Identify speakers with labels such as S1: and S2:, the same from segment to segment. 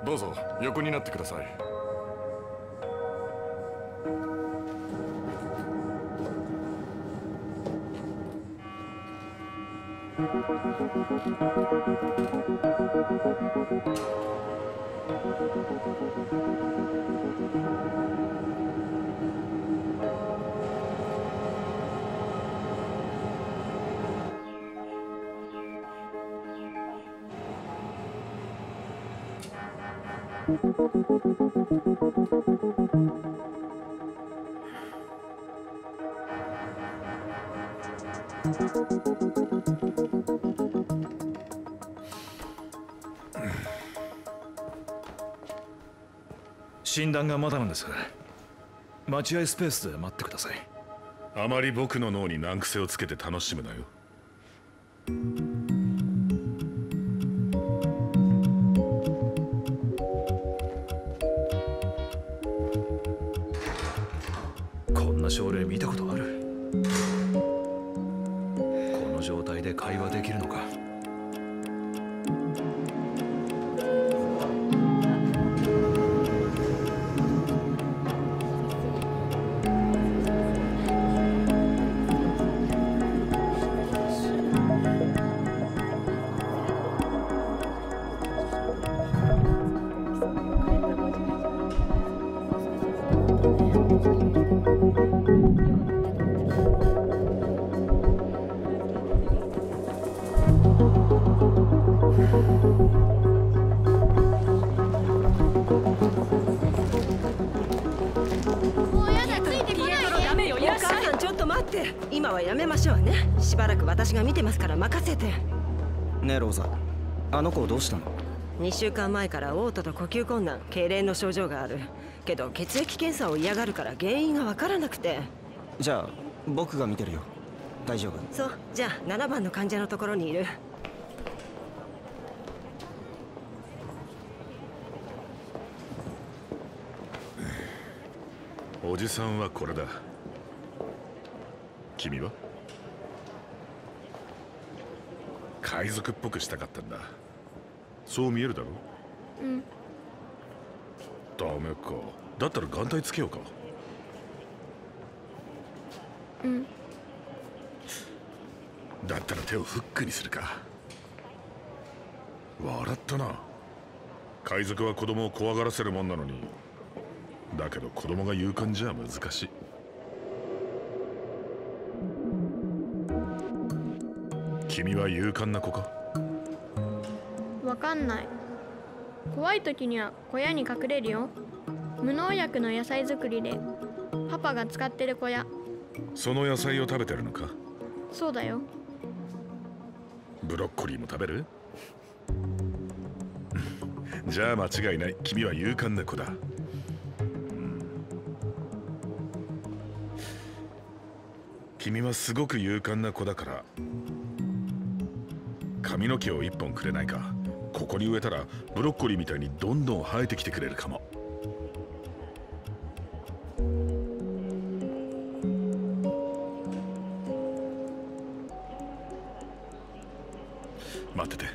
S1: どうぞ横になってください。
S2: 診断がまだなんです。待合スペースで待ってください。
S3: あまり僕の脳に難癖をつけて楽しむなよ。
S2: こんな症例見たことある？この状態で会話できるのか？
S4: 今はやめましょうね。しばらく私が見てますから任せて。
S5: ねえローザ、あの子どうしたの
S4: ？2週間前から嘔吐と呼吸困難、痙攣の症状がある。けど血液検査を嫌がるから原因がわからなくて。
S5: じゃあ僕が見てるよ。大丈夫？
S4: そう、じゃあ7番の患者のところにいる。
S3: おじさんはこれだ。君は？海賊っぽくしたかったんだ。そう見えるだろ？
S6: うん。
S3: ダメか。だったら眼帯つけようか。
S6: うん。
S3: だったら手をフックにするか。笑ったな。海賊は子供を怖がらせるもんなのに。だけど子供が勇敢じゃ難しい。君は勇敢な子か？
S6: わかんない。怖い時には小屋に隠れるよ。無農薬の野菜作りでパパが使ってる小屋。
S3: その野菜を食べてるのか？
S6: そうだよ。
S3: ブロッコリーも食べる？じゃあ間違いない。君は勇敢な子だ。君はすごく勇敢な子だから髪の毛を一本くれないか。ここに植えたらブロッコリーみたいにどんどん生えてきてくれるかも。待ってて。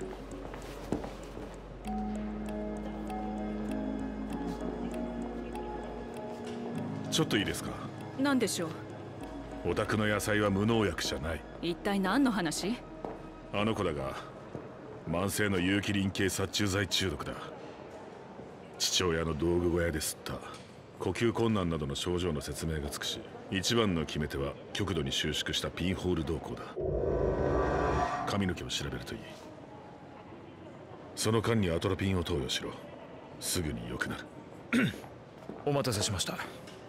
S3: ちょっといいですか？
S7: 何でしょう？
S3: お宅の野菜は無農薬じゃない。
S7: 一体何の話？
S3: あの子だが慢性の有機リン系殺虫剤中毒だ。父親の道具小屋で吸った呼吸困難などの症状の説明がつくし、一番の決め手は極度に収縮したピンホール動向だ。髪の毛を調べるといい。その間にアトロピンを投与しろ。すぐに良くなる。
S2: お待たせしました。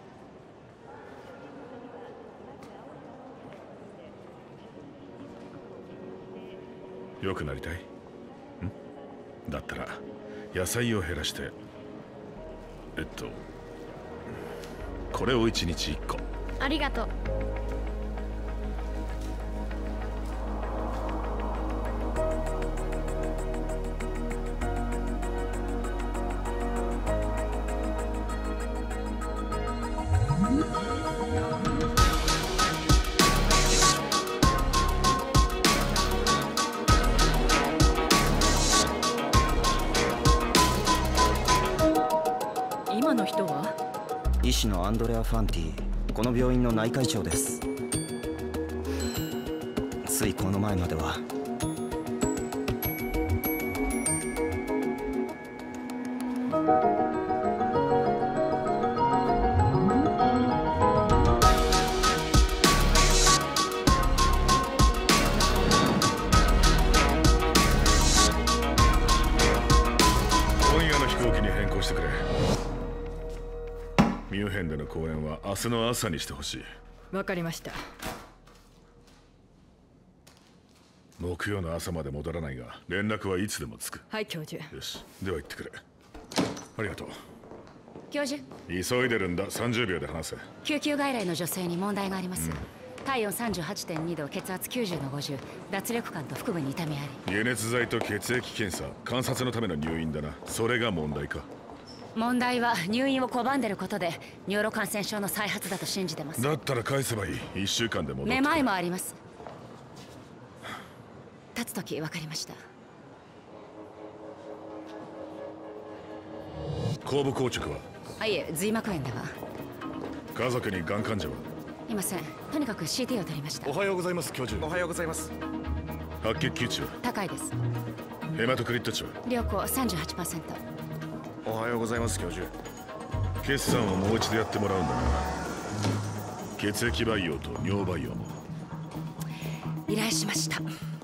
S3: 良くなりたい？だったら野菜を減らしてこれを1日1個。
S6: ありがとう。
S5: 師のアンドレア・ファンティ、この病院の内科医長です。ついこの前までは
S3: ミュンヘンでの公演は明日の朝にしてほしい。
S7: わかりました。
S3: 木曜の朝まで戻らないが連絡はいつでもつく。
S7: はい教授。
S3: よし、では行ってくれ。ありがとう。
S1: 教授、
S3: 急いでるんだ。30秒で話せ。
S1: 救急外来の女性に問題があります。体温 38.2 度、血圧90の50、脱力感と腹部に痛みあり。
S3: 解熱剤と血液検査、観察のための入院だな。それが問題か。
S1: 問題は入院を拒んでることでニューロ感染症の再発だと信じてます。
S3: だったら返せばいい。1週間で戻って。
S1: めまいもあります。立つとき分かりました。
S3: 後部硬直は？
S1: あ、いえ、髄膜炎では。
S3: 家族にがん患者は？
S1: いません。とにかく CT を取りました。
S8: おはようございます教授。
S5: おはようございます。
S3: 白血球値は？
S1: 高いです。
S3: ヘマトクリット値は？
S1: 良好 38%。
S8: おはようございます教授。
S3: 決算をもう一度やってもらうんだな。血液培養と尿培養も。
S1: 依頼しました。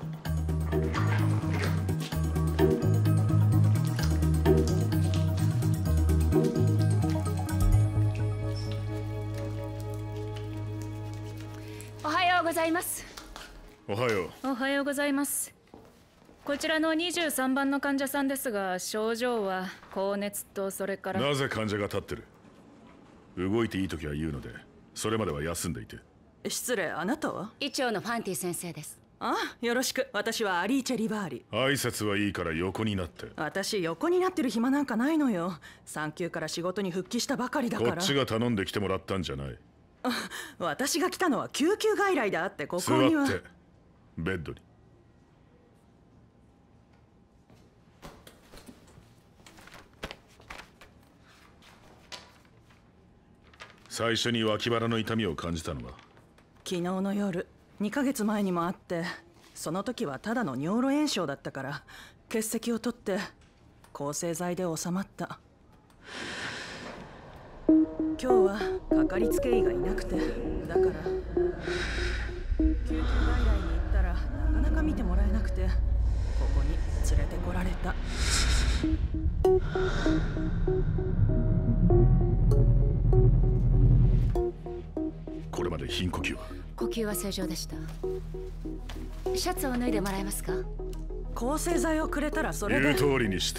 S1: おはようございます。
S3: おはよう。
S7: おはようございます。こちらの23番の患者さんですが、症状は高熱とそれから。
S3: なぜ患者が立ってる？動いていいときは言うので、それまでは休んでいて。
S9: 失礼、あなたは？
S1: 医長のファンティ先生です。
S9: あ、よろしく。私はアリーチェ・リバーリ。
S3: 挨拶はいいから横になって。
S9: 私横になってる暇なんかないのよ。産休から仕事に復帰したばかりだから。
S3: こっちが頼んできてもらったんじゃない。
S9: 私が来たのは救急外来であって、ここには。
S3: 座ってベッドに。最初に脇腹の痛みを感じたのは？
S9: 昨日の夜、2ヶ月前にもあって、その時はただの尿路炎症だったから結石を取って抗生剤で収まった。今日はかかりつけ医がいなくて、だから救急外来に行ったらなかなか見てもらえなくて、ここに連れてこられた。
S3: これまで貧呼吸は？
S1: 呼吸は正常でした。シャツを脱いでもらえますか？
S9: 抗生剤をくれたらそれで。
S3: 言う通りにして。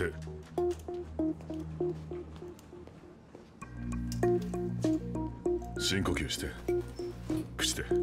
S3: 深呼吸して。口で。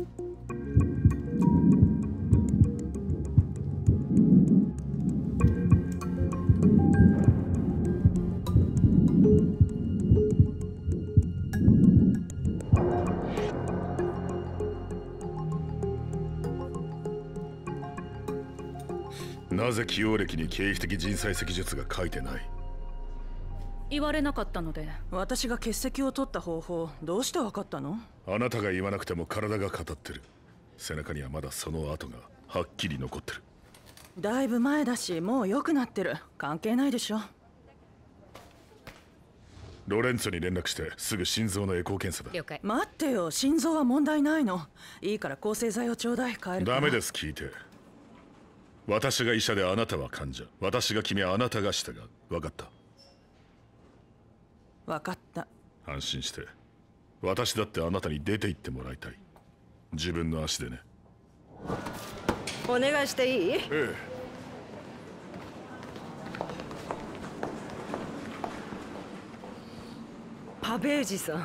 S3: なぜ起用歴に経皮的人砕石術が書いてない？
S7: 言われなかったので。
S9: 私が結石を取った方法、どうして分かったの？
S3: あなたが言わなくても体が語ってる。背中にはまだその跡がはっきり残ってる。
S9: だいぶ前だし、もう良くなってる。関係ないでしょ。
S3: ロレンツォに連絡してすぐ心臓のエコー検査だ。
S1: 了解。
S9: 待ってよ、心臓は問題ないの。いいから抗生剤をちょうだい。帰るから。
S3: ダメです、聞いて。私が医者であなたは患者。私が決めあなたが従う。分かった？
S9: 分かった。
S3: 安心して。私だってあなたに出て行ってもらいたい。自分の足でね。
S4: お願いしていい？
S3: ええ。
S4: パベージさん。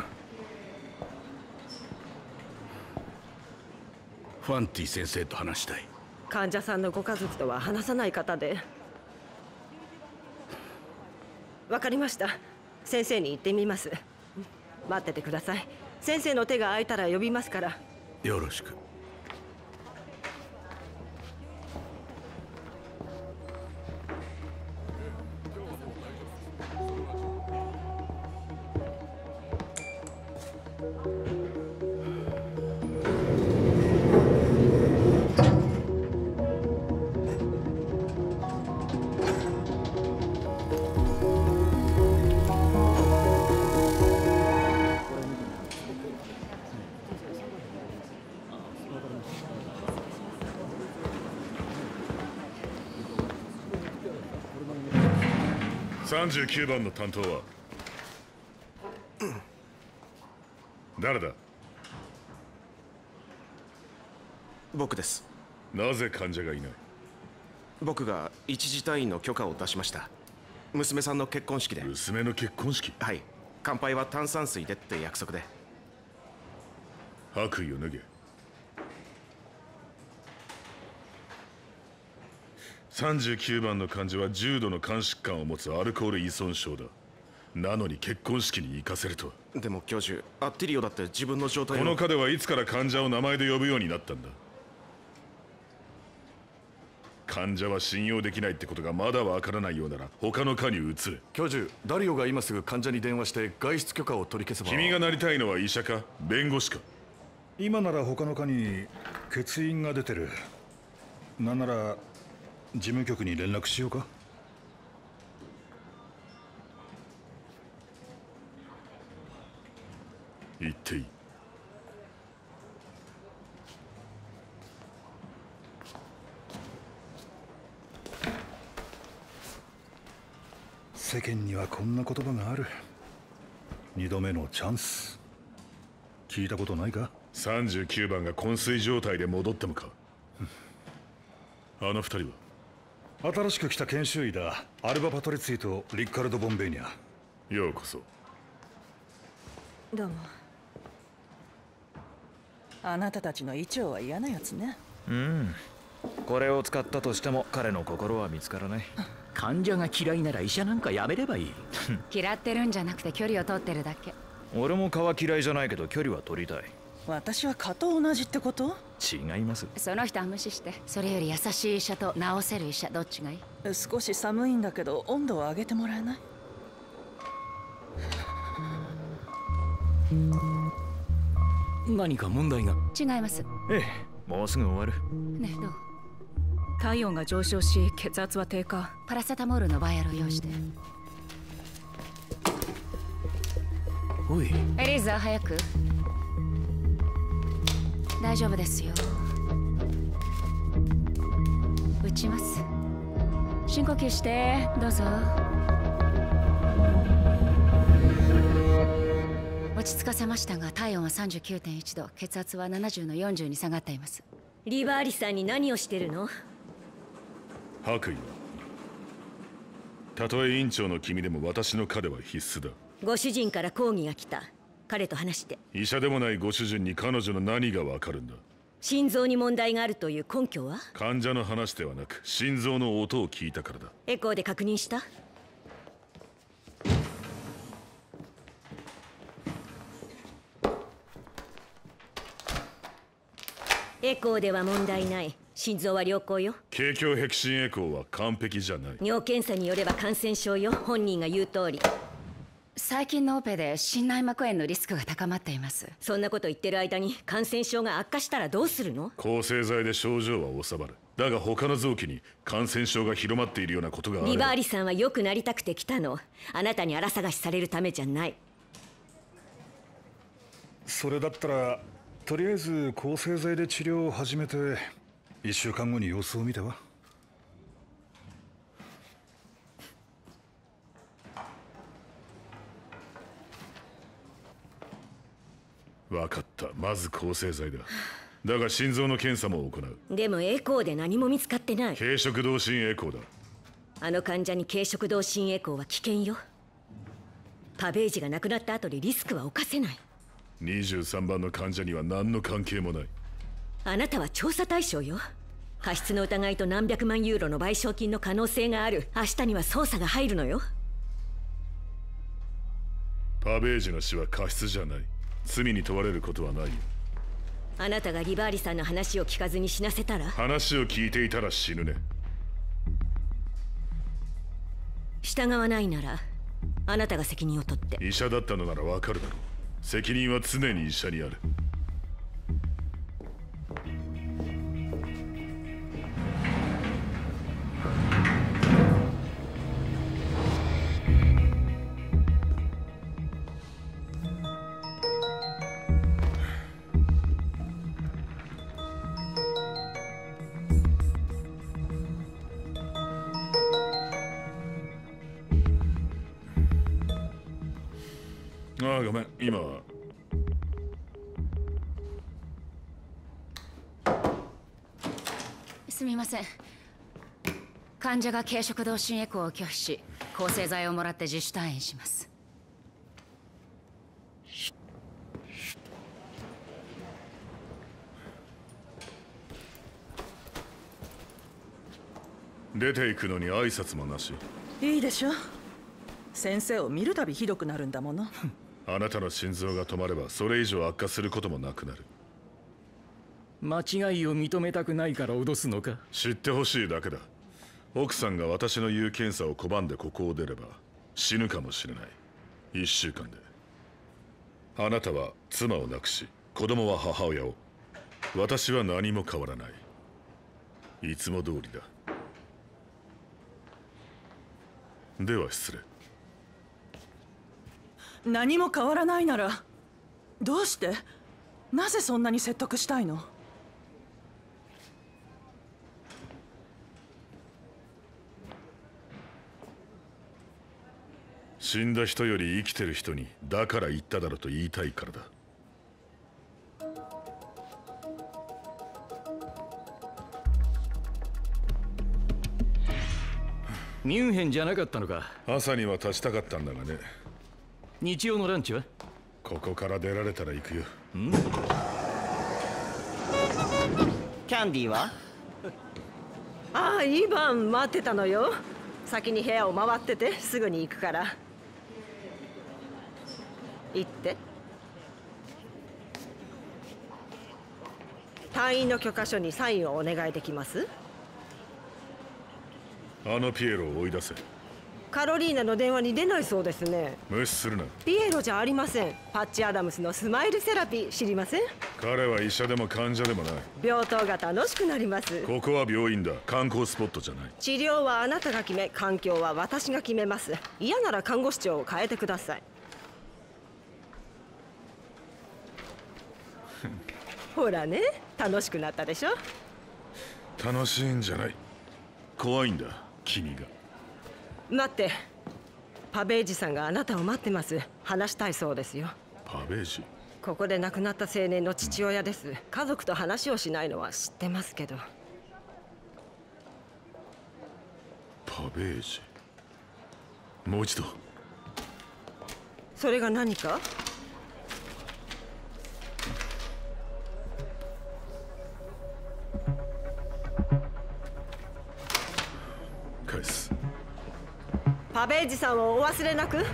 S8: ファンティ先生と話したい。
S4: 患者さんのご家族とは話さない方で。わかりました。先生に言ってみます。待っててください。先生の手が空いたら呼びますから。
S8: よろしく。
S3: 39番の担当は誰だ？
S8: 僕です。
S3: なぜ患者がいない？
S8: 僕が一時退院の許可を出しました。娘さんの結婚式で。
S3: 娘の結婚式？
S8: はい。乾杯は炭酸水でって約束で。
S3: 白衣を脱げ。39番の患者は重度の肝疾患を持つアルコール依存症だ。なのに結婚式に行かせるとは。
S8: でも教授、アッティリオだって自分の状態を。
S3: この課ではいつから患者を名前で呼ぶようになったんだ？患者は信用できないってことがまだわからないようなら他の課に移れ。
S10: 教授、ダリオが今すぐ患者に電話して外出許可を取り消せば。
S3: 君がなりたいのは医者か弁護士か？
S2: 今なら他の課に欠員が出てる。なんなら事務局に連絡しようか。
S3: 言っていい。
S2: 世間にはこんな言葉がある。2度目のチャンス。聞いたことないか
S3: ？39番が昏睡状態で戻ってもか？あの2人は？
S2: 新しく来た研修医だ。アルバ・パトリツィとリッカルド・ボンベーニャ。
S3: ようこそ。
S9: どうも。あなたたちの医長は嫌なやつね。
S2: これを使ったとしても彼の心は見つからない。
S11: 患者が嫌いなら医者なんかやめればいい。
S1: 嫌ってるんじゃなくて距離を取ってるだけ。
S2: 俺も蚊は嫌いじゃないけど距離は取りたい。
S9: 私は蚊と同じってこと？
S2: 違います。
S1: その人は無視して。それより優しい医者と治せる医者、どっちがいい？
S9: 少し寒いんだけど温度を上げてもらえない？
S11: 何か問題が？
S1: 違います。
S2: ええ、もうすぐ終わる。
S1: ねえ、どう？
S7: 体温が上昇し血圧は低下。
S1: パラセタモールのバイアルを用意して。
S11: おい、
S1: エリーザ、早く。大丈夫ですよ。打ちます。深呼吸して、どうぞ。落ち着かせましたが、体温は 39.1 度、血圧は70の40に下がっています。
S4: リバーリさんに何をしてるの？
S3: 白衣はたとえ院長の君でも私の課では必須だ。
S4: ご主人から抗議が来た。彼と話して。
S3: 医者でもないご主人に彼女の何がわかるんだ？
S4: 心臓に問題があるという根拠は？
S3: 患者の話ではなく心臓の音を聞いたからだ。
S4: エコーで確認した？エコーでは問題ない。心臓は良好よ。
S3: 経胸壁心エコーは完璧じゃない。
S4: 尿検査によれば感染症よ。本人が言う通り。
S1: 最近のオペで心内膜炎のリスクが高まっています。
S4: そんなこと言ってる間に感染症が悪化したらどうするの？
S3: 抗生剤で症状は治まる。だが他の臓器に感染症が広まっているようなことがある。
S4: リバーリさんは良くなりたくて来たの。あなたに荒探しされるためじゃない。
S2: それだったらとりあえず抗生剤で治療を始めて1週間後に様子を見ては。
S3: 分かった。まず抗生剤だ。だが心臓の検査も行う。
S4: でもエコーで何も見つかってない。
S3: 軽食同心エコーだ。
S4: あの患者に軽食同心エコーは危険よ。パベージが亡くなった後でリスクは冒せない。
S3: 23番の患者には何の関係もない。
S4: あなたは調査対象よ。過失の疑いと何百万ユーロの賠償金の可能性がある。明日には捜査が入るのよ。
S3: パベージの死は過失じゃない。罪に問われることはないよ。
S4: あなたがリバーリさんの話を聞かずに死なせたら？
S3: 話を聞いていたら死ぬね。
S4: 従わないならあなたが責任を取って。
S3: 医者だったのならわかるだろう。責任は常に医者にある。 めん、今は。
S1: すみません。患者が軽食同心エコーを拒否し、抗生剤をもらって自主退院します。
S3: 出ていくのに挨拶もなし。
S9: いいでしょ。先生を見るたびひどくなるんだもの。
S3: あなたの心臓が止まればそれ以上悪化することもなくなる。
S11: 間違いを認めたくないから脅すのか。
S3: 知ってほしいだけだ。奥さんが私の言う検査を拒んでここを出れば死ぬかもしれない。1週間で。あなたは妻を亡くし、子供は母親を。私は何も変わらない。いつも通りだ。では失礼。
S9: 何も変わらないならどうして、なぜそんなに説得したいの？
S3: 死んだ人より生きてる人にだから言っただろと言いたいからだ。
S11: ミュンヘンじゃなかったのか。
S3: 朝には立ちたかったんだがね。
S11: 日曜のランチは？
S3: ここから出られたら行くよ。
S5: ん？キャンディーは？
S4: ああ、イヴァン待ってたのよ。先に部屋を回っててすぐに行くから。行って。退院の許可書にサインをお願いできます？
S3: あのピエロを追い出せ。
S4: カロリーナの電話に出ないそうですね。
S3: 無視するな。
S4: ピエロじゃありません。パッチ・アダムスのスマイルセラピー知りません？
S3: 彼は医者でも患者でもない。
S4: 病棟が楽しくなります。
S3: ここは病院だ。観光スポットじゃない。
S4: 治療はあなたが決め、環境は私が決めます。嫌なら看護師長を変えてください。ほらね、楽しくなったでしょ。
S3: 楽しいんじゃない。怖いんだ、君が。
S4: 待って、パベージさんがあなたを待ってます。話したいそうですよ。
S3: パベージ？
S4: ここで亡くなった青年の父親です。家族と話をしないのは知ってますけど。
S3: パベージ。もう一度。
S4: それが何か？
S3: 返す。
S4: パベージさんをお忘れなく。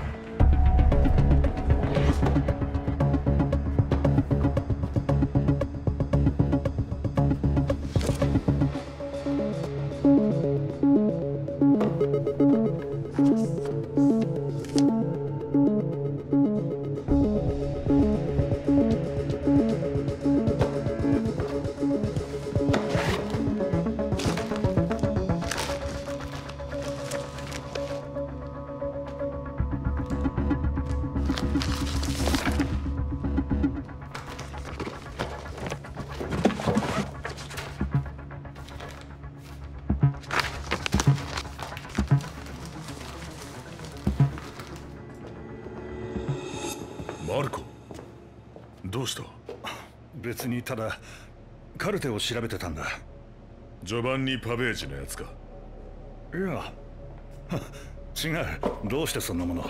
S3: マルコ、どうした？
S2: 別にただカルテを調べてたんだ。
S3: ジョバンニ・パベージのやつか？
S2: いや違う。どうしてそんなもの？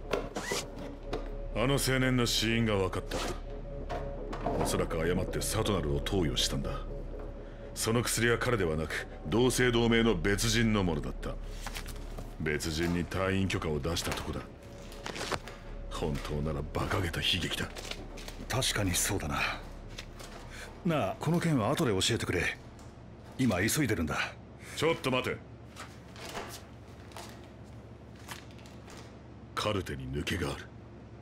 S3: あの青年の死因が分かった。おそらく誤ってサトナルを投与したんだ。その薬は彼ではなく同姓同名の別人のものだった。別人に退院許可を出したとこだ。本当なら馬鹿げた悲劇だ。
S2: 確かにそうだな。なあ、この件は後で教えてくれ。今急いでるんだ。
S3: ちょっと待て。カルテに抜けがある。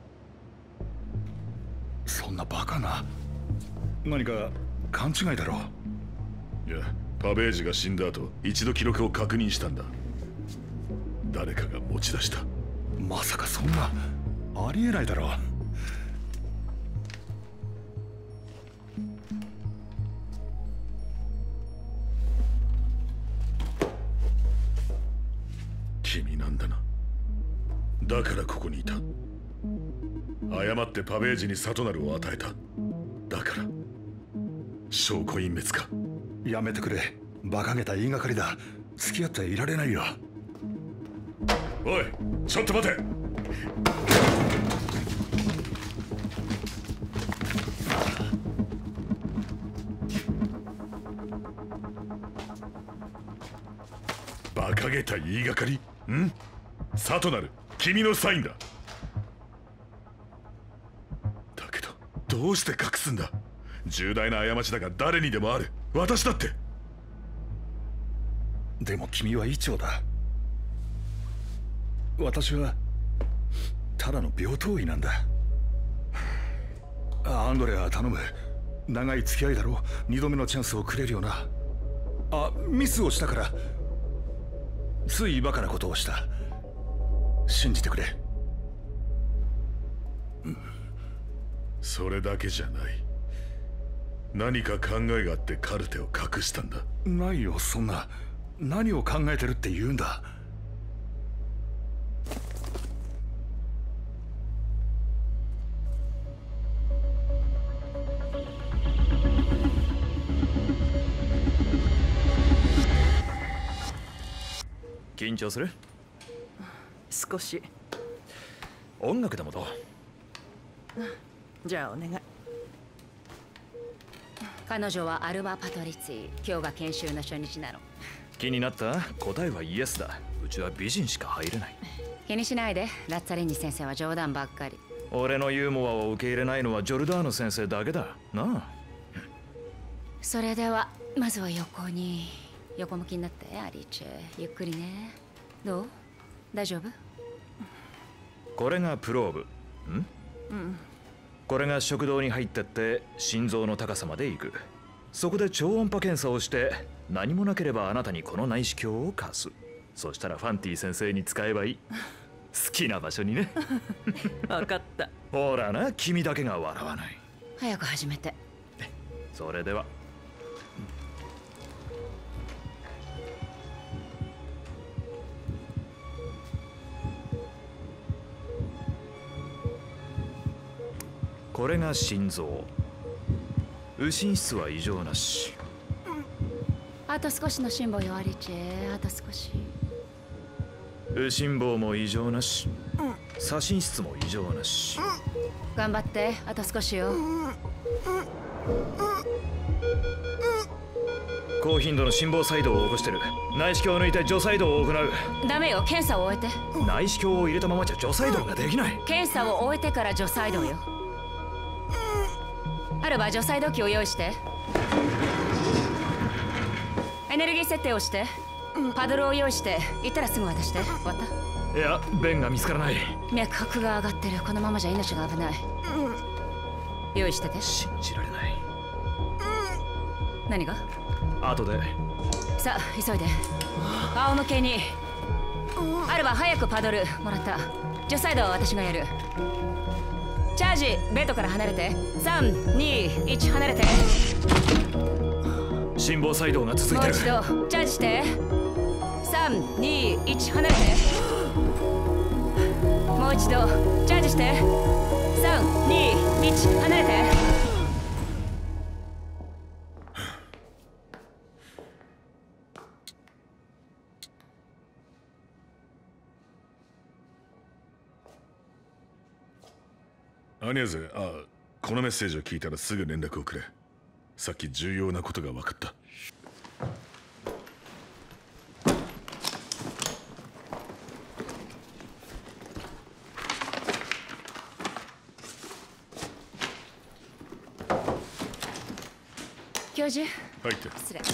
S2: そんなバカな。何か勘違いだろう。
S3: いや、パベージが死んだ後一度記録を確認したんだ。誰かが持ち出した。
S2: まさかそんな。ありえないだろう。
S3: 君なんだな。だからここにいた。 誤ってパベージにサトナルを与えた。だから証拠隠滅か。
S2: やめてくれ。馬鹿げた言いがかりだ。付き合っていられないよ。
S3: おい、ちょっと待て。馬鹿げた言いがかり？ん？サトナル、君のサインだ。だけどどうして隠すんだ？重大な過ちだが誰にでもある。私だって。
S2: でも君は医長だ。私はただの病棟医なんだ。アンドレア、頼む。長い付き合いだろう。2度目のチャンスをくれるよな。ミスをしたからついバカなことをした。信じてくれ。
S3: それだけじゃない。何か考えがあってカルテを隠したんだ。
S2: ないよ、そんな。何を考えてるって言うんだ。
S11: 緊張する？
S9: 少し。
S11: 音楽でもどう？
S9: じゃあお願い。
S1: 彼女はアルバ・パトリツィ。今日が研修の初日なの。
S11: 気になった？答えはイエスだ。うちは美人しか入れない。
S1: 気にしないで。ラッツァレンニ先生は冗談ばっかり。
S11: 俺のユーモアを受け入れないのはジョルダーノ先生だけだなあ。
S1: それではまずは横向きになってアリーチェ。ゆっくりね。どう？大丈夫？
S11: これがプローブ。これが食道に入ってって心臓の高さまで行く。そこで超音波検査をして何もなければあなたにこの内視鏡を貸す。そしたらファンティ先生に使えばいい。好きな場所にね。
S9: 分かった。
S11: ほらな、君だけが笑わない。
S1: 早く始めて。
S11: それでは。これが心臓。右心室は異常なし。
S1: あと少しの辛抱よアリーチェ。あと少し。
S11: 右心房も異常なし。左心室も異常なし。
S1: 頑張って。あと少しよ。
S11: 高頻度の心房細動を起こしてる。内視鏡を抜いて除細動を行う。
S1: ダメよ、検査を終えて。
S11: 内視鏡を入れたままじゃ除細動ができない。
S1: 検査を終えてから除細動よ。アルバ、除細動器を用意して。エネルギー設定をして。パドルを用意して。行ったらすぐ渡して。終わった？
S11: いや、弁が見つからない。
S1: 脈拍が上がってる。このままじゃ命が危ない。用意してて。
S11: 信じられない。
S1: 何が？
S11: 後で。
S1: さあ急いで。仰向けに。アルバ、早くパドルもらった。除細動は私がやる。チャージ。ベッドから離れて。3、2、1、離れて。
S11: 心房細動が続いてる。
S1: もう一度チャージして。3、2、1、離れて。もう一度チャージして。3、2、1、離れて。
S3: アニャゼ、このメッセージを聞いたらすぐ連絡をくれ。さっき重要なことが分かった。
S1: 教授。
S3: 入って。
S1: 失礼。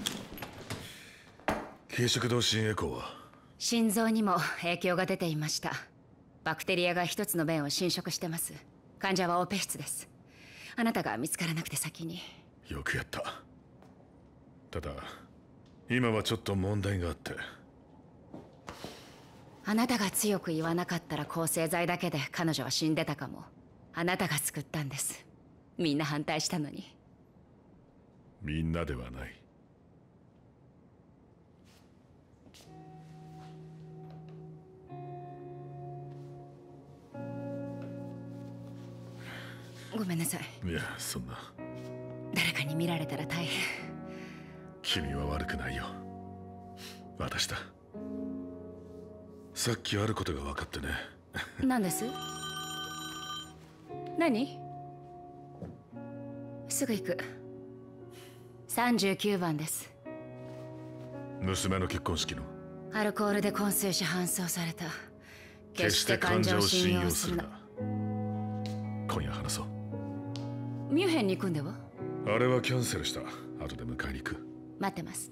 S3: 軽食同心エコーは？
S1: 心臓にも影響が出ていました。バクテリアが一つの弁を侵食してます。患者はオペ室です。あなたが見つからなくて先に。
S3: よくやった。ただ今はちょっと問題があって。
S1: あなたが強く言わなかったら抗生剤だけで彼女は死んでたかも。あなたが救ったんです。みんな反対したのに。
S3: みんなではない。
S1: ごめんなさい。
S3: いや、そんな。
S1: 誰かに見られたら大変。
S3: 君は悪くないよ。私だ。さっきあることが分かってね。
S1: 何です？何？すぐ行く。39番です。
S3: 娘の結婚式の。
S1: アルコールで昏睡し搬送された。
S3: 決して患者を信用するな。今夜話そう。
S1: ミュンヘンに行くんでは？
S3: あれはキャンセルした。後で迎えに行く。
S1: 待ってます。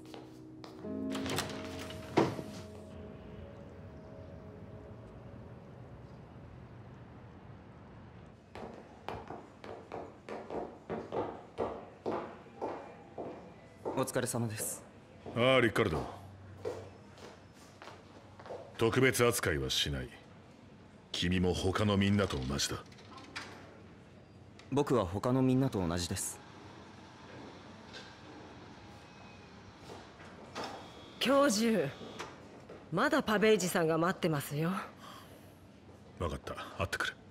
S5: お疲れ様です。
S3: ああ、リカルド。特別扱いはしない。君も他のみんなと同じだ。
S5: 僕は他のみんなと同じです。
S4: 教授、まだパベージさんが待ってますよ。
S3: 分かった、会ってくる。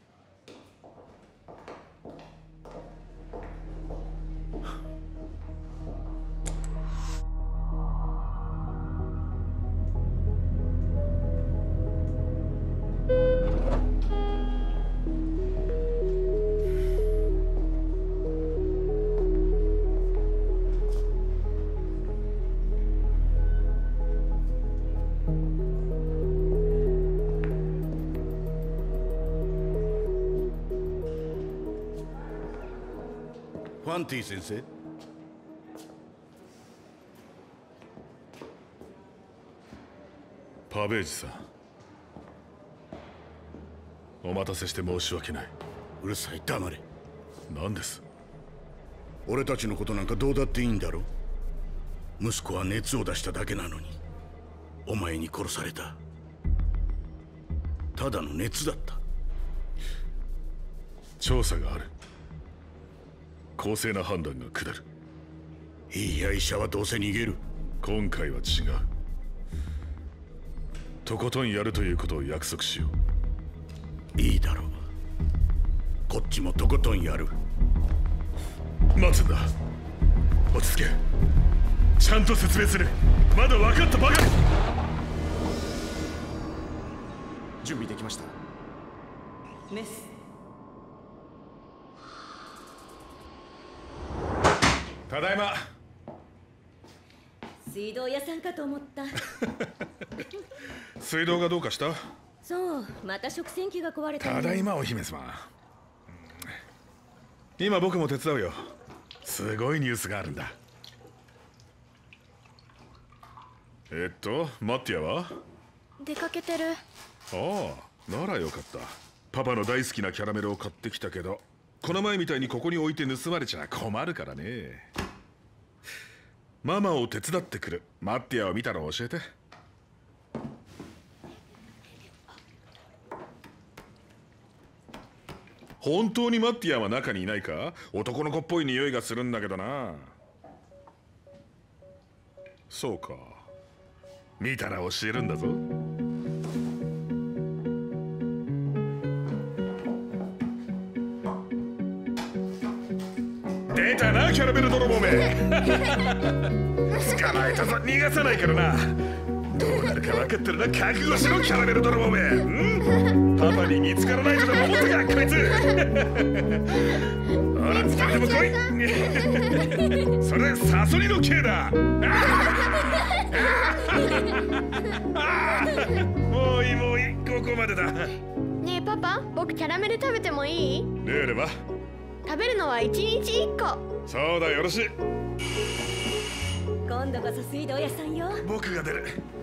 S12: ファンティ先生。
S3: パベージさん、お待たせして申し訳ない。
S12: うるさい、黙れ。
S3: 何です？
S12: 俺たちのことなんかどうだっていいんだろ。息子は熱を出しただけなのにお前に殺された。ただの熱だった。
S3: 調査がある。公正な判断が下る。
S12: いいや、医者はどうせ逃げる。
S3: 今回は違う。とことんやるということを約束しよ
S12: う。いいだろう。こっちもとことんやる。
S3: 待つんだ。落ち着け。ちゃんと説明する。まだ分かったばかり。
S8: 準備できました。
S9: メス。
S3: ただいま。
S13: 水道屋さんかと思った。
S3: 水道がどうかした？
S13: そう、また食洗機が壊れた。
S3: ただいま、お姫様。今僕も手伝うよ。すごいニュースがあるんだ。マッティアは？
S6: 出かけてる。
S3: ああ、ならよかった。パパの大好きなキャラメルを買ってきたけど、この前みたいにここに置いて盗まれちゃ困るからね。ママを手伝ってくる。マッティアを見たら教えて。本当にマッティアは中にいないか？男の子っぽい匂いがするんだけどな。そうか。見たら教えるんだぞ。出たな、キャラメル泥棒め。捕まえたぞ。逃がさないからな。どうなるか分かってるな。覚悟しろ、キャラメル泥棒め。パパに見つからないとでも思ったか、こいつ。ほら、二人とも来い。それサソリの刑だ。もういい、もういい。ここまでだ。
S6: ねえパパ、僕キャラメル食べてもいい？
S3: ルールは？
S6: 食べるのは1日1個。
S3: そうだ、よろしい。
S13: 今度こそ水道屋さんよ。
S3: 僕が出る。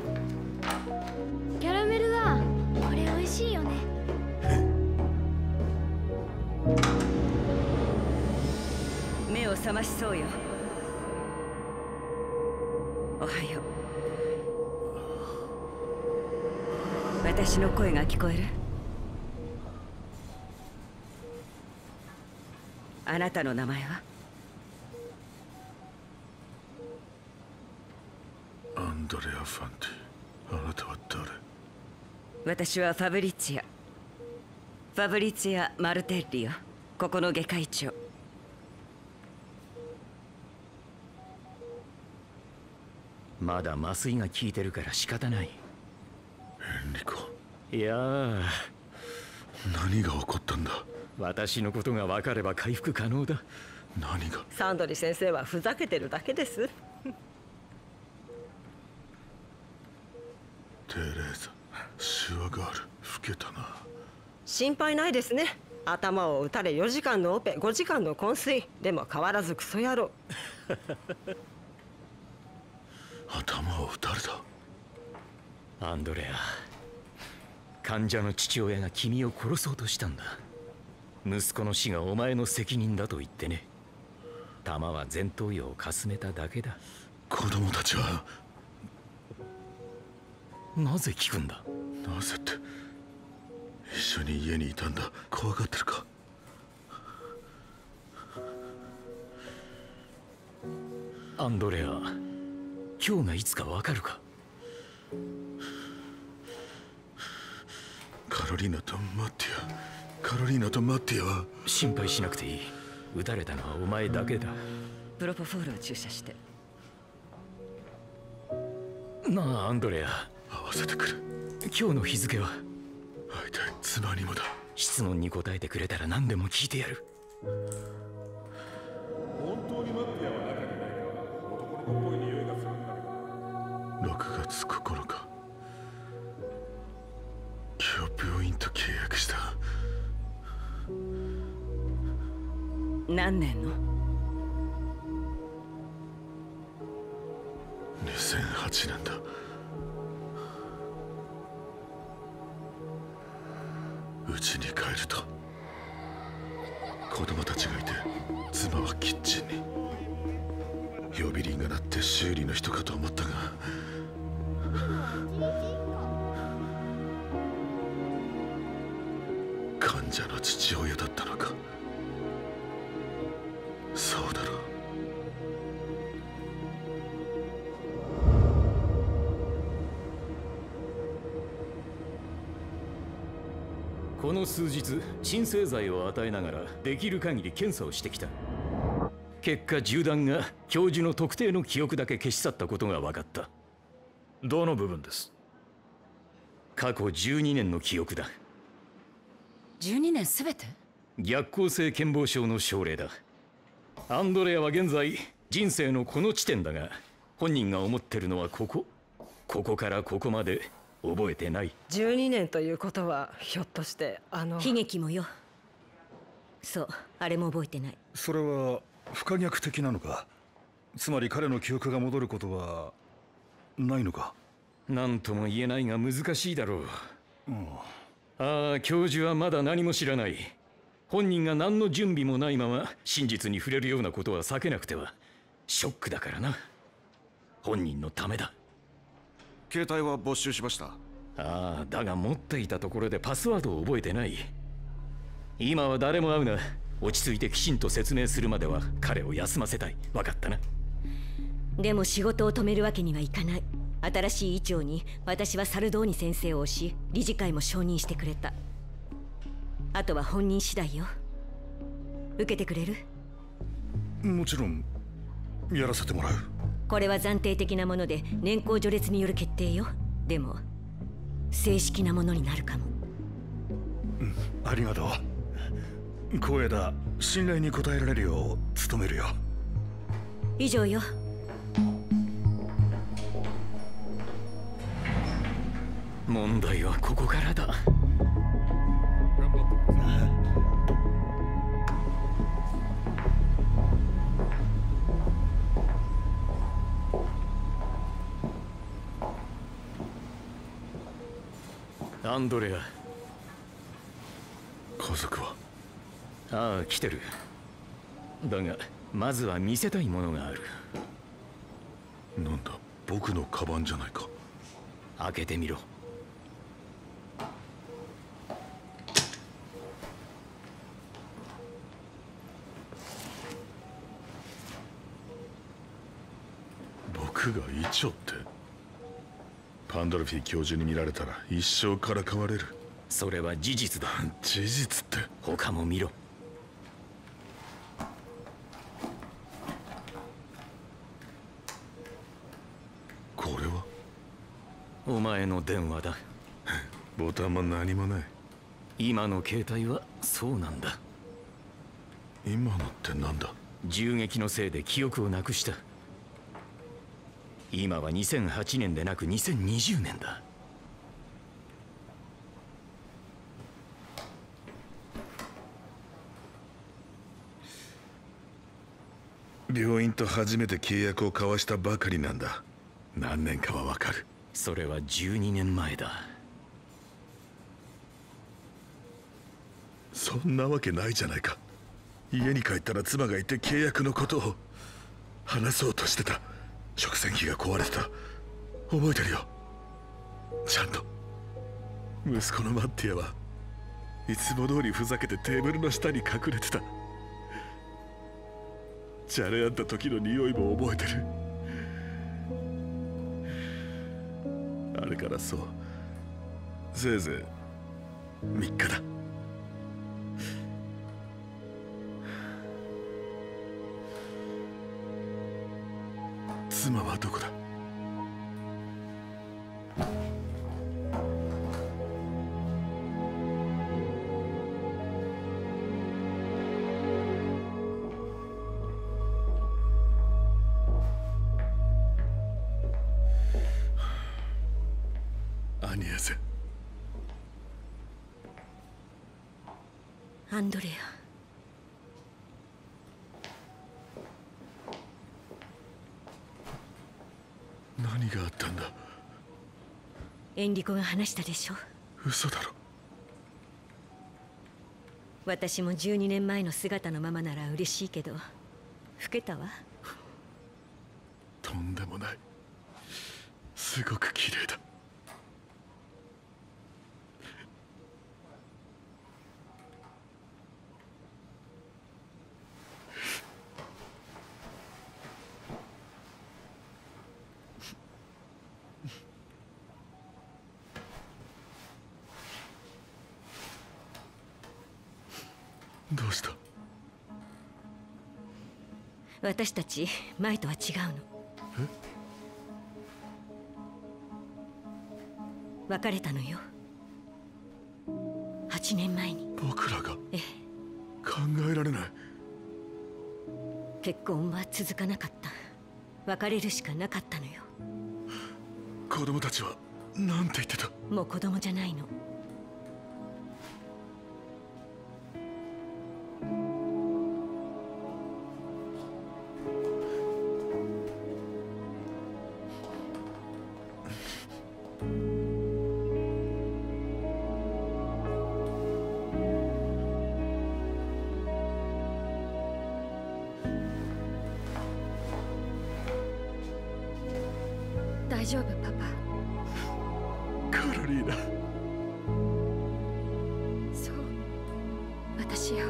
S6: キャラメルだ。これ美味しいよね。
S4: 目を覚ましそうよ。おはよう。私の声が聞こえる？あなたの名前は？
S3: アンドレア・ファンティ。あなたは誰？
S4: 私はファブリツィア・マルテッリよ。 ここの外科医長。
S14: まだ麻酔が効いてるから仕方ない。
S2: エンリコ。
S14: いやー、
S2: 何が起こったんだ。
S14: 私のことが分かれば回復可能だ。
S2: 何が。
S4: サンドリ先生はふざけてるだけです。
S2: テレーザ、シワがある。老けたな。
S4: 心配ないですね。頭を打たれ4時間のオペ、5時間の昏睡。でも変わらずクソ野郎。
S2: 頭を打たれた。
S14: アンドレア、患者の父親が君を殺そうとしたんだ。息子の死がお前の責任だと言ってね。弾は前頭葉をかすめただけだ。
S2: 子供たちは。
S14: なぜ聞くんだ。
S2: なぜって、一緒に家にいたんだ。怖がってるか。
S14: アンドレア、今日がいつかわかるか。
S2: カロリーナとマッティア。カロリーナとマッティアは。
S14: 心配しなくていい。撃たれたのはお前だけだ。
S4: プロポフォールを注射して。
S14: なあアンドレア、
S2: 合わせてくる。
S14: 今日の日付は。
S2: 会いたい。妻にもだ。
S14: 質問に答えてくれたら何でも聞いてやる。
S3: 本当にマッティアは中にないか。男の子っぽい匂いがするんだけど。
S2: 6月9日。今日病院と契約した。
S4: 何年の
S2: ？2008年だ。家に帰ると子供たちがいて、妻はキッチンに。呼び鈴が鳴って修理の人かと思ったが、患者の父親だったのか。そうだろう。
S14: この数日、鎮静剤を与えながらできる限り検査をしてきた。結果、銃弾が教授の特定の記憶だけ消し去ったことが分かった。
S11: どの部分です？
S14: 過去12年の記憶だ。
S1: 12年すべて？
S14: 逆行性健忘症の症例だ。アンドレアは現在人生のこの地点だが、本人が思ってるのはここからここまで覚えてない。
S4: 12年ということはひょっとして
S13: 悲劇もよ。そう、あれも覚えてない。
S2: それは不可逆的なのか。つまり彼の記憶が戻ることはないのか。
S14: 何とも言えないが難しいだろう。ああ、教授はまだ何も知らない。本人が何の準備もないまま真実に触れるようなことは避けなくては。ショックだからな。本人のためだ。
S8: 携帯は没収しました。
S14: ああ、だが持っていたところでパスワードを覚えてない。今は誰も会うな。落ち着いてきちんと説明するまでは彼を休ませたい。分かったな。
S13: でも仕事を止めるわけにはいかない。新しい医長に私はサルドーニ先生を推し、理事会も承認してくれた。あとは本人次第よ。受けてくれる？
S2: もちろんやらせてもらう。
S13: これは暫定的なもので年功序列による決定よ。でも正式なものになるかも。
S2: ありがとう。光栄だ。信頼に応えられるよう努めるよ。
S13: 以上よ。
S14: 問題はここからだ。アンドレア。
S2: 家族は？
S14: ああ、来てる。だがまずは見せたいものがある。
S2: なんだ、僕のカバンじゃないか。
S14: 開けてみろ。
S2: 僕が医長って？
S3: パンドルフィ教授に見られたら一生からかわれる。
S14: それは事実だ。
S2: 事実って？
S14: 他も見ろ。
S3: これは
S14: お前の電話だ。
S3: ボタンも何もない。
S14: 今の携帯はそうなんだ。
S3: 今のってなんだ？
S14: 銃撃のせいで記憶をなくした。今は2008年でなく2020年だ。
S3: 病院と初めて契約を交わしたばかりなんだ。何年かはわかる。
S14: それは12年前だ。
S3: そんなわけないじゃないか。家に帰ったら妻がいて契約のことを話そうとしてた。食洗機が壊れてた。覚えてるよ、ちゃんと。息子のマッティアはいつも通りふざけてテーブルの下に隠れてた。じゃれ合った時の匂いも覚えてる。あれからそうせいぜい3日だ。妻はどこだ？アニエゼ。
S13: アンドレ
S3: 何があったんだ？
S13: エンリコが話したでしょ。
S3: 嘘だろ。
S13: 私も12年前の姿のままなら嬉しいけど老けたわ。
S3: とんでもない。すごく綺麗だ。どうした？
S13: 私たち前とは違うの。別れたのよ。8年前に。
S3: 僕らが？
S13: ええ。
S3: 考えられない。
S13: 結婚は続かなかった。別れるしかなかったのよ。
S3: 子供たちは何て言ってた？
S13: もう子供じゃないの。
S6: 大丈夫パパ。
S3: カロリーナ。
S6: そう私よ。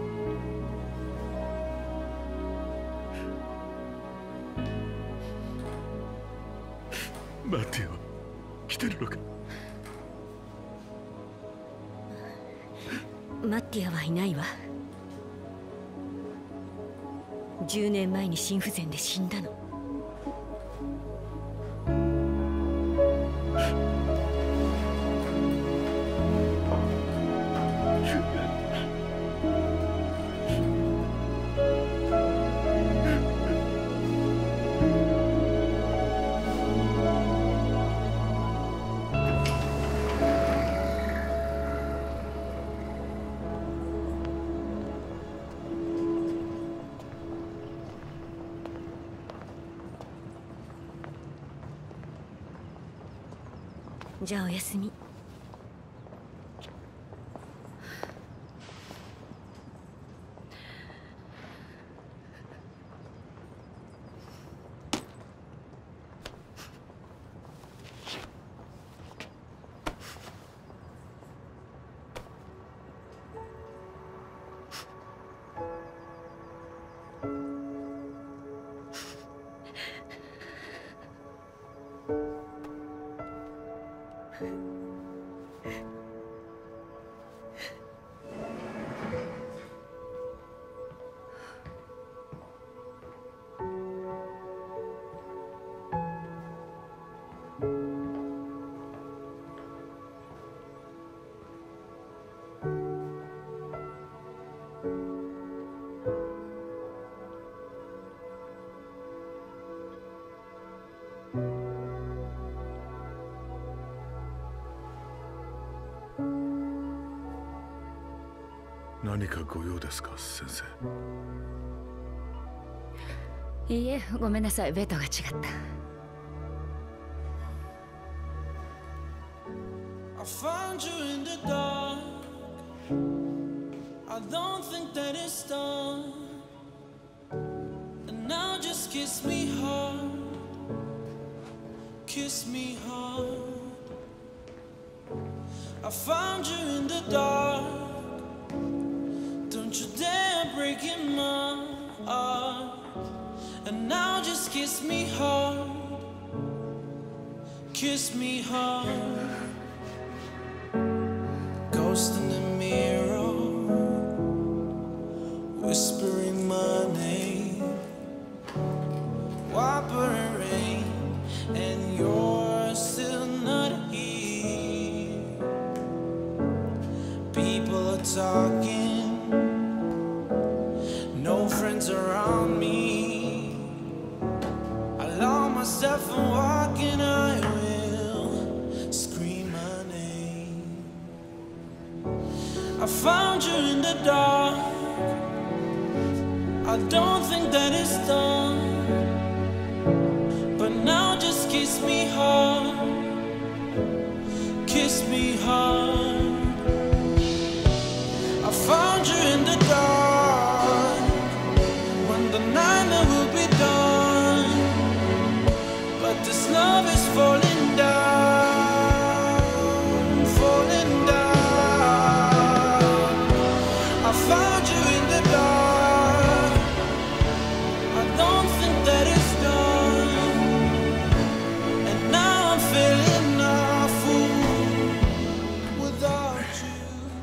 S3: マッティアは来てるのか？
S13: マッティアはいないわ。10年前に心不全で死んだの。じゃあおやすみ。
S3: 何かご用ですか、先生。
S1: いいえ、ごめんなさい、ベトが違った。
S15: I found you in the dark. I don't think that it's done. And now just kiss me hard. Kiss me hard. I found you in the dark. Don't you dare break in my heart. And now just kiss me hard. Kiss me hard. Ghost in the mirror, whispering my name. Wiper and rain, and you're still not here. People are talking, no friends around me. I lock myself and walking, I will scream my name. I found you in the dark. I don't think that it's done. But now just kiss me hard. Kiss me hard. I found you in the dark. When the nightmare will be done. But this love is falling down. Falling down. I found you in the dark. I don't think that it's done. And now I'm feeling a fool without you.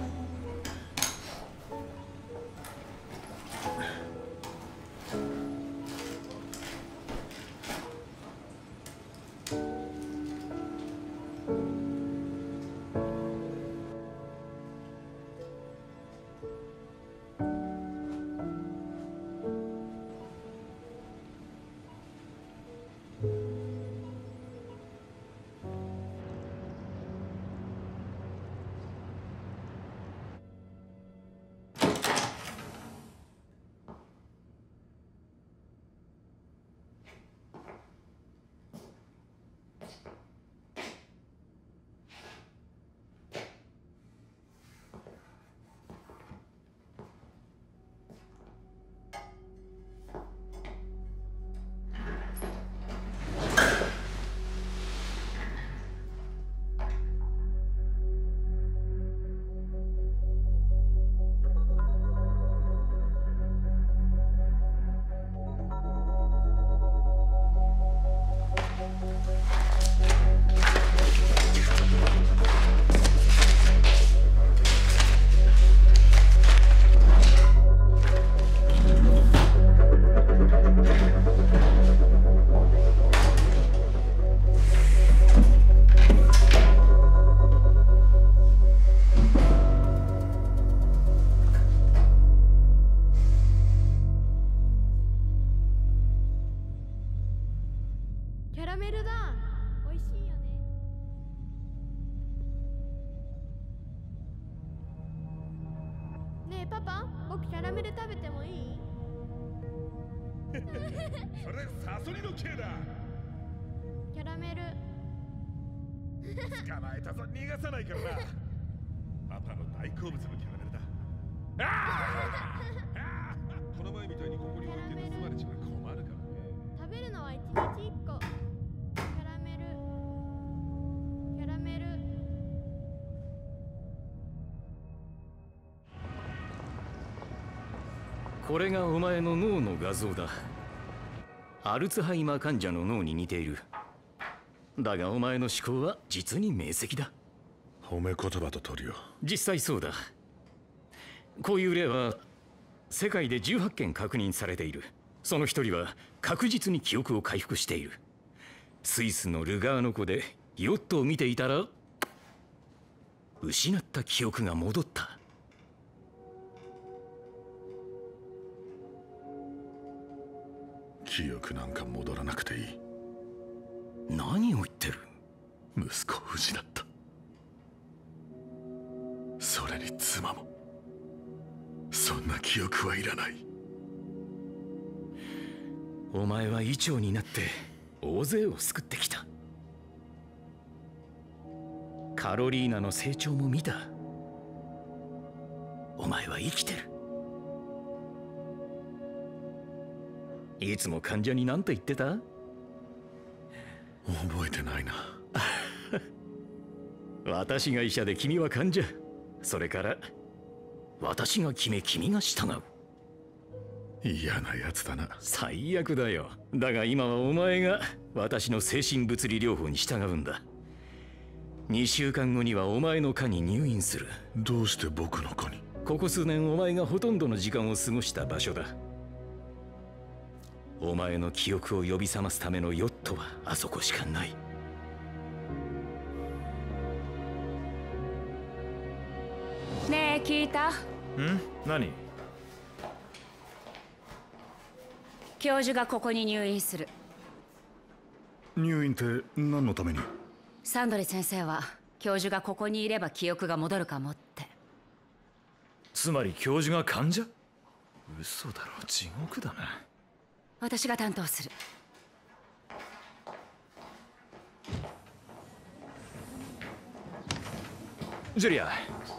S14: これがお前の脳の画像だ。アルツハイマー患者の脳に似ている。だがお前の思考は実に明晰だ。
S3: 褒め言葉と取るよ。
S14: 実際そうだ。こういう例は世界で18件確認されている。その一人は確実に記憶を回復している。スイスのルガーノ湖でヨットを見ていたら失った記憶が戻った。
S3: 記憶なんか戻らなくていい。
S14: 何を言ってる？
S3: 息子を失った。それに妻も。
S12: んな記憶はいらない。
S14: お前は医長になって大勢を救ってきた。カロリーナの成長も見た。お前は生きてる。いつも患者に何と言ってた？
S12: 覚えてないな。
S14: 私が医者で君は患者。それから私が決め君が従う。
S12: 嫌なやつだな。
S14: 最悪だよ。だが今はお前が私の精神物理療法に従うんだ。2週間後にはお前の科に入院する。
S12: どうして僕の科に？
S14: ここ数年お前がほとんどの時間を過ごした場所だ。お前の記憶を呼び覚ますためのヨットはあそこしかない。
S1: ねえ、聞いた？
S11: 何？
S1: 教授がここに入院する。
S2: 入院って何のために？
S1: サンドリ先生は教授がここにいれば記憶が戻るかもって。
S11: つまり教授が患者？嘘だろ、地獄だな。
S1: 私が担当する。
S11: ジュリア、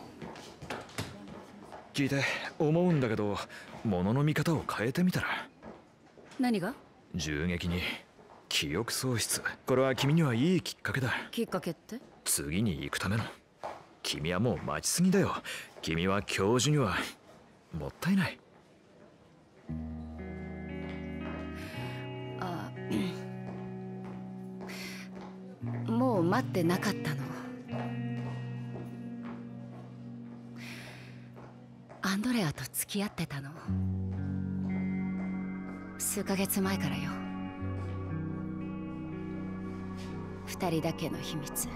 S11: 聞いて思うんだけど、物の見方を変えてみたら。
S1: 何が？
S11: 銃撃に記憶喪失。これは君にはいいきっかけだ。
S1: きっかけって？
S11: 次に行くための。君はもう待ちすぎだよ。君は教授にはもったいない。
S1: もう待ってなかったの。アンドレアと付き合ってたの。数ヶ月前からよ。2人だけの秘密。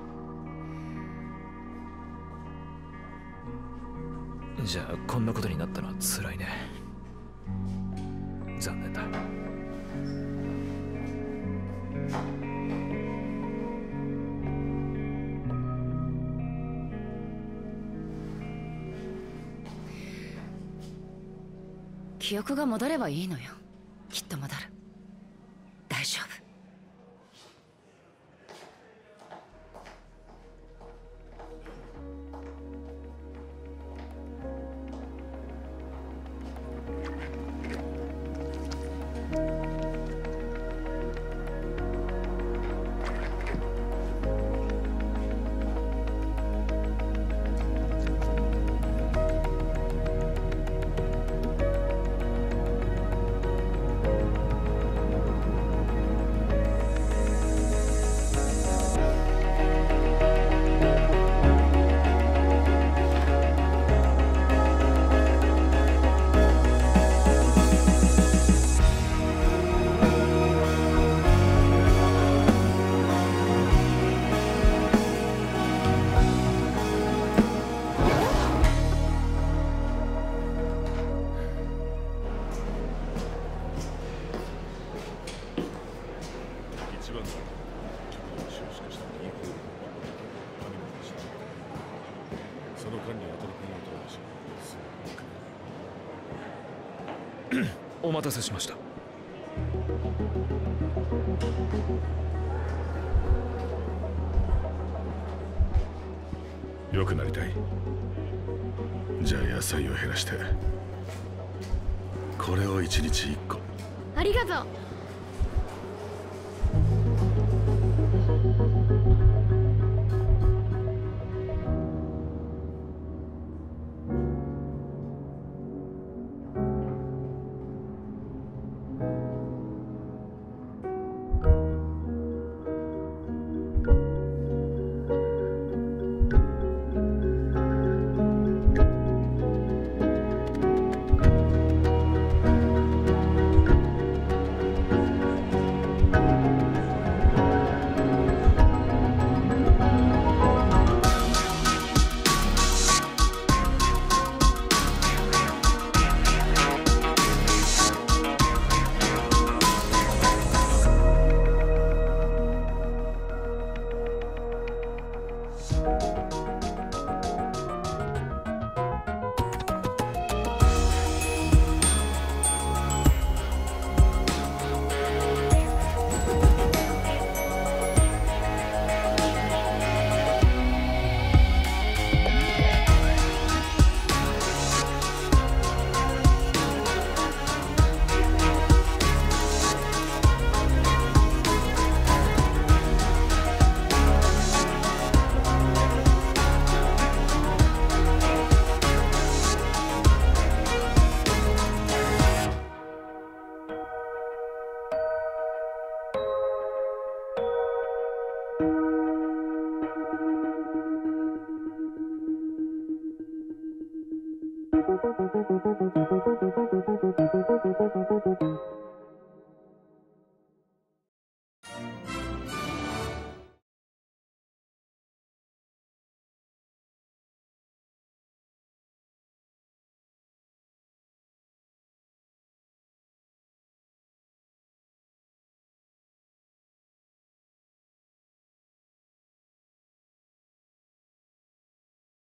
S11: じゃあこんなことになったのは辛いね。残念だ。
S1: 記憶が戻ればいいのよ。きっと戻る。大丈夫。
S11: お待たせしました。
S3: 良くなりたい。じゃあ野菜を減らしてこれを1日1個。
S6: ありがとう。